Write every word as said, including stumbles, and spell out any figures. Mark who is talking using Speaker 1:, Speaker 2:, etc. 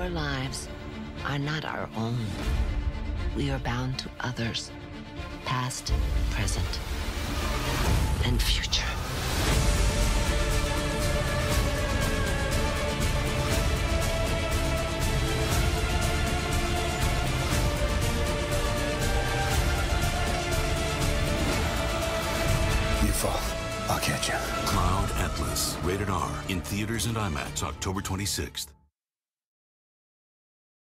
Speaker 1: Our lives are not our own. We are bound to others, past, present, and future.
Speaker 2: You fall, I'll catch you.
Speaker 3: Cloud Atlas, rated R, in theaters and IMAX October twenty-sixth.